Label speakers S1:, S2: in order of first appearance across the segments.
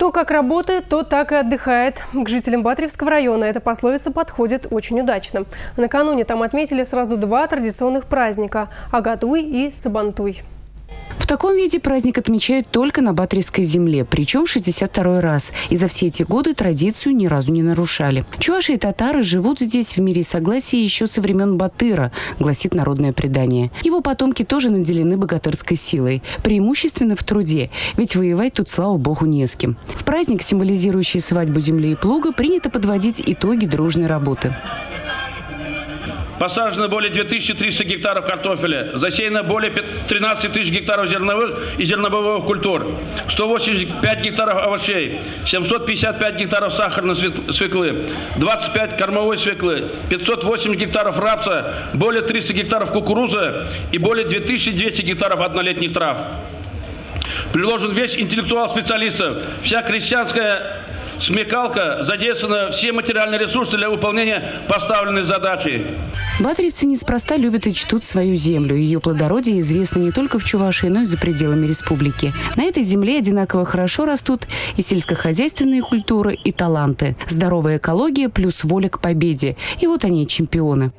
S1: Кто как работает, тот так и отдыхает. К жителям Батревского района эта пословица подходит очень удачно. Накануне там отметили сразу два традиционных праздника – Агатуй и Сабантуй.
S2: В таком виде праздник отмечают только на Батревской земле, причем в 62-й раз. И за все эти годы традицию ни разу не нарушали. Чуваши и татары живут здесь в мире и согласии еще со времен Батыра, гласит народное предание. Его потомки тоже наделены богатырской силой, преимущественно в труде, ведь воевать тут, слава богу, не с кем. В праздник, символизирующий свадьбу земли и плуга, принято подводить итоги дружной работы.
S3: Посажено более 2300 гектаров картофеля, засеяно более 13 тысяч гектаров зерновых и зернобобовых культур, 185 гектаров овощей, 755 гектаров сахарной свеклы, 25 кормовой свеклы, 508 гектаров рапса, более 300 гектаров кукурузы и более 2200 гектаров однолетних трав. Приложен весь интеллектуал специалистов, вся крестьянская смекалка, задействованы все материальные ресурсы для выполнения поставленной задачи.
S2: Батревцы неспроста любят и чтут свою землю. Ее плодородие известно не только в Чувашии, но и за пределами республики. На этой земле одинаково хорошо растут и сельскохозяйственные культуры, и таланты. Здоровая экология плюс воля к победе. И вот они, чемпионы.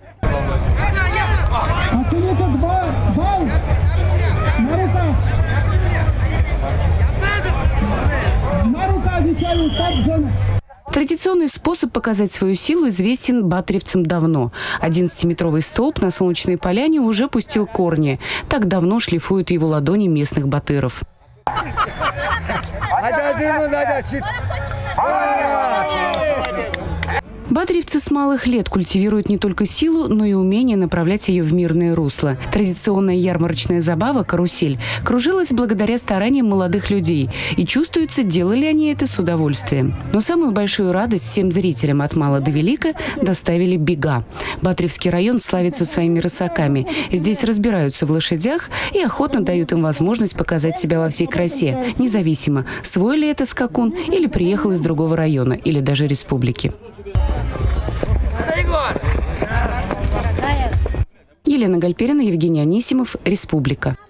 S2: Традиционный способ показать свою силу известен батревцам давно. 11-метровый столб на солнечной поляне уже пустил корни. Так давно шлифуют его ладони местных батыров. Батревцы с малых лет культивируют не только силу, но и умение направлять ее в мирное русло. Традиционная ярмарочная забава «Карусель» кружилась благодаря стараниям молодых людей. И чувствуется, делали они это с удовольствием. Но самую большую радость всем зрителям от мала до велика доставили бега. Батревский район славится своими рысаками. Здесь разбираются в лошадях и охотно дают им возможность показать себя во всей красе, независимо, свой ли это скакун или приехал из другого района или даже республики. Елена Гальперина, Евгений Анисимов, Республика.